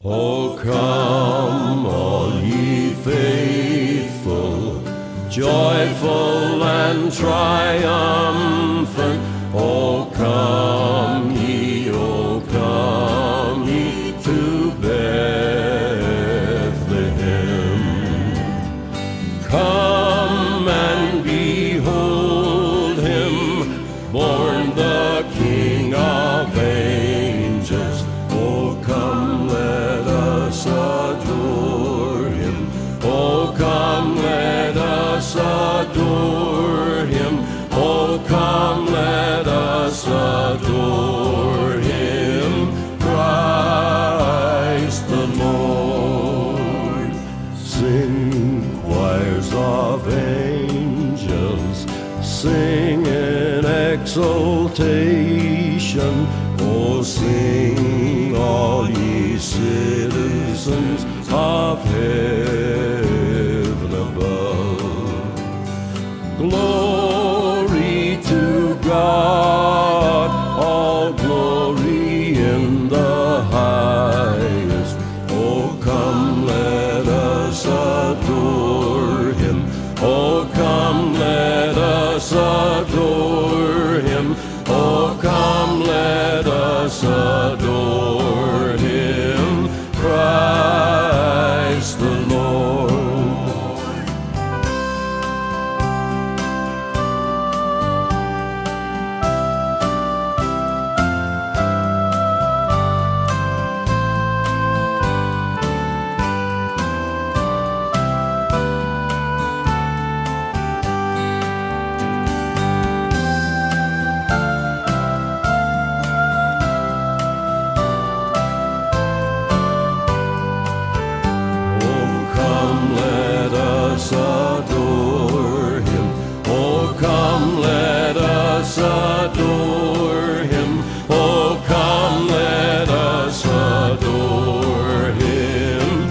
Oh, come, all ye faithful, joyful and triumphant. Oh, come ye to Bethlehem. Come and behold him, born the King of angels. Oh, come, let us adore him. Oh, come, let us adore him. Oh, come, let us adore him, Christ the Lord. Sing, choirs of angels, sing in exultation. Oh, sing, all ye citizens of heaven above. Glory to God, all glory in the highest. Oh, come, let us adore him. Oh, come, let us adore him. Oh, come, let us adore him, Christ the Lord. Adore him. Oh, come, let us adore him. Oh, come, let us adore him,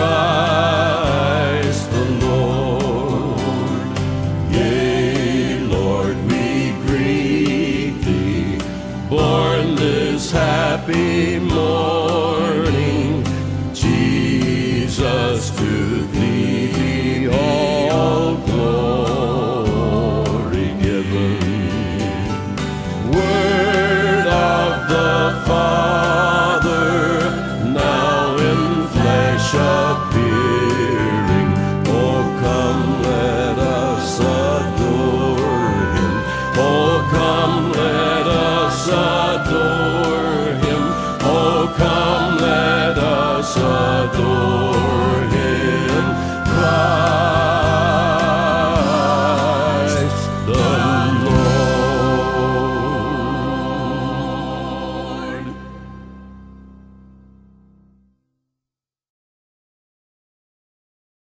Christ the Lord. Yea, Lord, we greet thee, born this happy morning, Jesus to thee